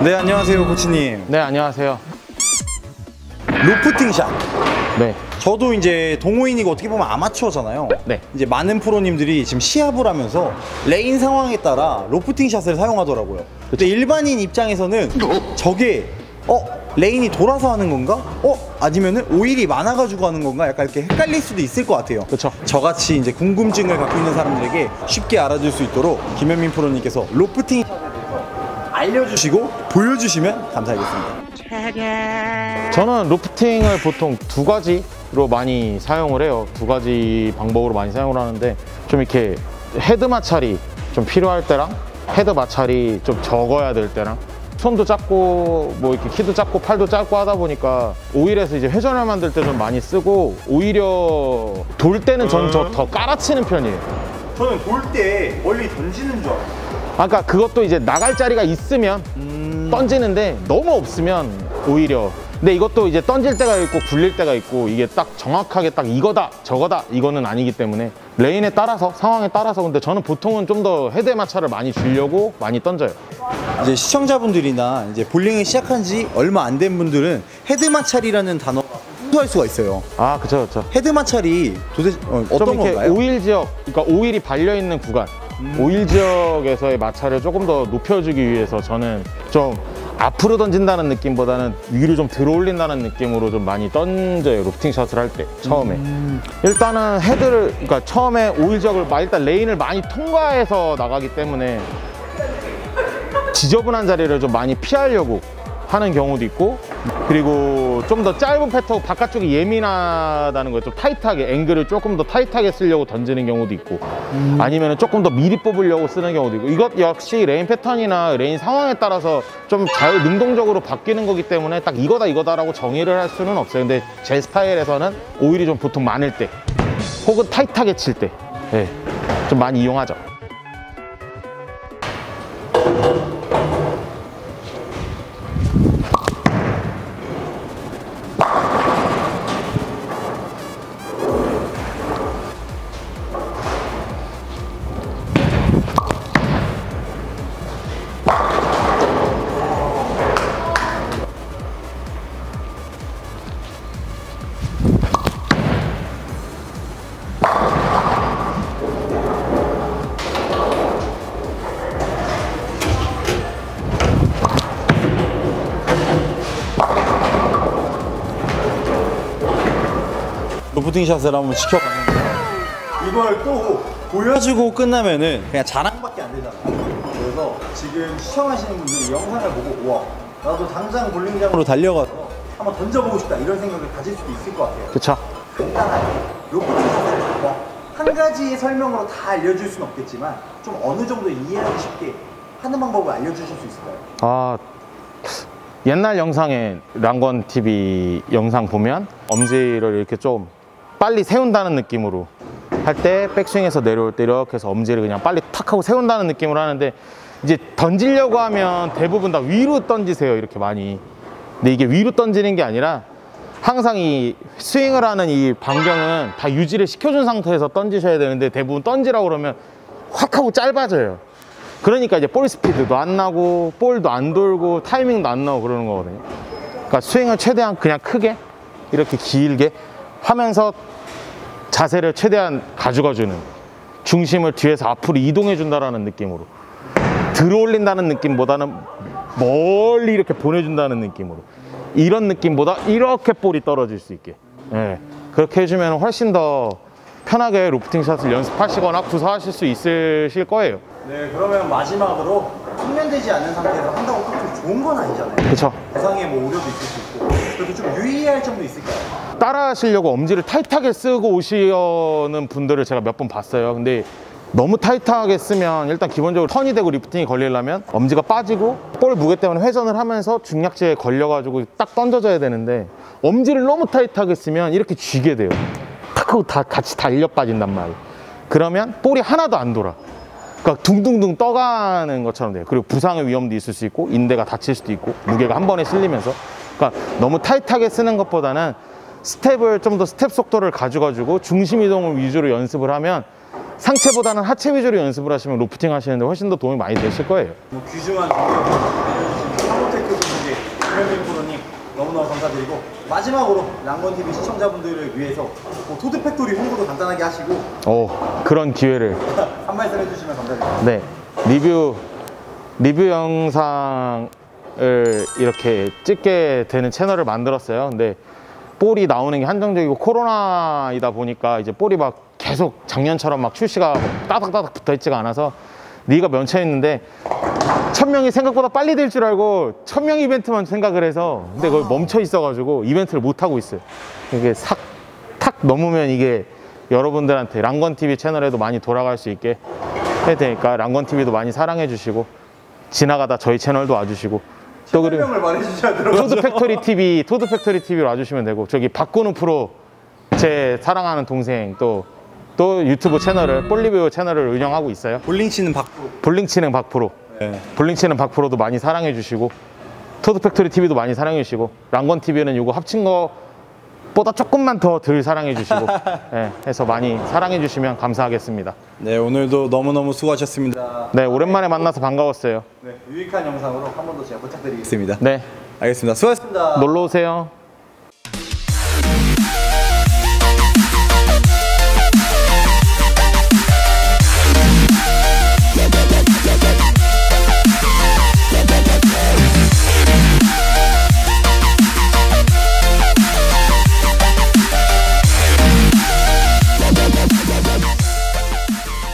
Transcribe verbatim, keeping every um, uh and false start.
네, 안녕하세요 코치님. 네, 안녕하세요. 로프팅샷. 네. 저도 이제 동호인이고 어떻게 보면 아마추어잖아요. 네. 이제 많은 프로님들이 지금 시합을 하면서 레인 상황에 따라 로프팅 샷을 사용하더라고요. 근데 일반인 입장에서는 저게 어? 레인이 돌아서 하는 건가? 어? 아니면은 오일이 많아가지고 하는 건가? 약간 이렇게 헷갈릴 수도 있을 것 같아요. 그렇죠. 저같이 이제 궁금증을 갖고 있는 사람들에게 쉽게 알아줄 수 있도록 김현민 프로님께서 로프팅 샷에 대해서 알려주시고 보여주시면 감사하겠습니다. 저는 로프팅을 보통 두 가지로 많이 사용을 해요. 두 가지 방법으로 많이 사용을 하는데, 좀 이렇게 헤드 마찰이 좀 필요할 때랑 헤드 마찰이 좀 적어야 될 때랑, 손도 작고 뭐 이렇게 키도 작고 팔도 짧고 하다 보니까 오일에서 이제 회전을 만들 때 좀 많이 쓰고, 오히려 돌 때는 전 더 깔아치는 편이에요. 저는 돌 때 멀리 던지는 줄 알아요. 아까 그것도 이제 나갈 자리가 있으면 음... 던지는데 너무 없으면 오히려. 근데 이것도 이제 던질 때가 있고 굴릴 때가 있고, 이게 딱 정확하게 딱 이거다 저거다 이거는 아니기 때문에 레인에 따라서, 상황에 따라서. 근데 저는 보통은 좀 더 헤드 마찰을 많이 주려고 많이 던져요. 이제 시청자분들이나 이제 볼링을 시작한 지 얼마 안 된 분들은 헤드 마찰이라는 단어가 생소할 수가 있어요. 아, 그쵸, 그쵸. 헤드 마찰이 도대체 어, 어떤 좀 이렇게 건가요? 오일 지역, 그러니까 오일이 발려 있는 구간, 음. 오일 지역에서의 마찰을 조금 더 높여주기 위해서 저는 좀 앞으로 던진다는 느낌보다는 위로 좀 들어 올린다는 느낌으로 좀 많이 던져요, 로프팅 샷을 할 때 처음에. 음. 일단은 헤드를, 그러니까 처음에 오일 지역을 일단 레인을 많이 통과해서 나가기 때문에 지저분한 자리를 좀 많이 피하려고 하는 경우도 있고, 그리고 좀 더 짧은 패턴, 바깥쪽이 예민하다는 거예요. 좀 타이트하게, 앵글을 조금 더 타이트하게 쓰려고 던지는 경우도 있고, 음. 아니면 조금 더 미리 뽑으려고 쓰는 경우도 있고. 이것 역시 레인 패턴이나 레인 상황에 따라서 좀 자유 능동적으로 바뀌는 거기 때문에 딱 이거다 이거다라고 정의를 할 수는 없어요. 근데 제 스타일에서는 오일이 좀 보통 많을 때, 혹은 타이트하게 칠 때, 네, 좀 많이 이용하죠. 로프팅 샷을 한번 지켜봤는데, 이걸 또 보여주고 끝나면은 그냥 자랑밖에 안 되잖아요. 그래서 지금 시청하시는 분들이 영상을 보고 와, 나도 당장 볼링장으로 달려가서 한번 던져보고 싶다 이런 생각을 가질 수도 있을 것 같아요. 그쵸. 간단하게 로프팅 샷을 한 가지의 설명으로 다 알려줄 수는 없겠지만 좀 어느 정도 이해하기 쉽게 하는 방법을 알려주실 수 있을까요? 아, 옛날 영상에 랑건 티비 영상 보면 엄지를 이렇게 좀 빨리 세운다는 느낌으로 할 때, 백스윙에서 내려올 때 이렇게 해서 엄지를 그냥 빨리 탁 하고 세운다는 느낌으로 하는데, 이제 던지려고 하면 대부분 다 위로 던지세요, 이렇게 많이. 근데 이게 위로 던지는 게 아니라 항상 이 스윙을 하는 이 반경은 다 유지를 시켜준 상태에서 던지셔야 되는데, 대부분 던지라고 그러면 확 하고 짧아져요. 그러니까 이제 볼 스피드도 안 나고 볼도 안 돌고 타이밍도 안 나오고 그러는 거거든요. 그러니까 스윙을 최대한 그냥 크게 이렇게 길게 하면서 자세를 최대한 가져가주는, 중심을 뒤에서 앞으로 이동해 준다라는 느낌으로, 들어 올린다는 느낌보다는 멀리 이렇게 보내준다는 느낌으로, 이런 느낌보다 이렇게 볼이 떨어질 수 있게, 네, 그렇게 해주면 훨씬 더 편하게 로프팅 샷을 연습하시거나 구사하실 수 있으실 거예요. 네, 그러면 마지막으로 숙련되지 않은 상태에서 한다고 꼭 좋은 건 아니잖아요. 그렇죠. 부상에 뭐 오류도 있을 수 있고, 그래도 좀 유의해야 할 점도 있을까요? 따라 하시려고 엄지를 타이트하게 쓰고 오시는 분들을 제가 몇 번 봤어요. 근데 너무 타이트하게 쓰면 일단 기본적으로 턴이 되고 리프팅이 걸리려면 엄지가 빠지고 볼 무게 때문에 회전을 하면서 중략지에 걸려가지고 딱 던져져야 되는데, 엄지를 너무 타이트하게 쓰면 이렇게 쥐게 돼요. 탁 하고 다 같이 달려 빠진단 말이에요. 그러면 볼이 하나도 안 돌아. 그러니까 둥둥둥 떠가는 것처럼 돼요. 그리고 부상의 위험도 있을 수 있고, 인대가 다칠 수도 있고, 무게가 한 번에 실리면서. 그러니까 너무 타이트하게 쓰는 것보다는 스텝을 좀 더 스텝 속도를 가져가지고 중심 이동을 위주로 연습을 하면, 상체보다는 하체 위주로 연습을 하시면 로프팅 하시는데 훨씬 더 도움이 많이 되실 거예요. 뭐 귀중한 정보 알려주신 김현민 프로님 너무너무 감사드리고 마지막으로 랑건티비 시청자분들을 위해서 뭐 토드팩토리 홍보도 간단하게 하시고 오, 그런 기회를. 한 말씀 해주시면 감사드립니다. 네, 리뷰 리뷰 영상을 이렇게 찍게 되는 채널을 만들었어요. 근데 볼이 나오는 게 한정적이고 코로나이다 보니까 이제 볼이 막 계속 작년처럼 막 출시가 따닥따닥 붙어 있지가 않아서 리가 면쳐 있는데 천 명이 생각보다 빨리 될 줄 알고 천 명 이벤트만 생각을 해서 근데 그걸 멈춰 있어가지고 이벤트를 못 하고 있어요. 이게 싹 탁 넘으면 이게 여러분들한테 랑건티비 채널에도 많이 돌아갈 수 있게 해야 되니까 랑건티비도 많이 사랑해 주시고 지나가다 저희 채널도 와주시고 또 그리고 설명을 말해주셔야 들어가죠. 토드팩토리 티비 토드팩토리 티비로 와주시면 되고 저기 박근우 프로 제 사랑하는 동생 또 또 유튜브 채널을 볼리뷰 채널을 운영하고 있어요. 볼링 치는 박프로. 볼링 치는 박프로 네. 볼링 치는 박프로도 많이 사랑해 주시고 토드팩토리 티비도 많이 사랑해 주시고 랑건티비는 이거 합친 거보다 조금만 더 덜 사랑해 주시고 네, 해서 많이 사랑해 주시면 감사하겠습니다. 네, 오늘도 너무너무 수고하셨습니다. 네, 오랜만에 만나서 반가웠어요. 네, 유익한 영상으로 한 번 더 제가 부탁드리겠습니다. 네, 알겠습니다. 수고하셨습니다. 놀러 오세요.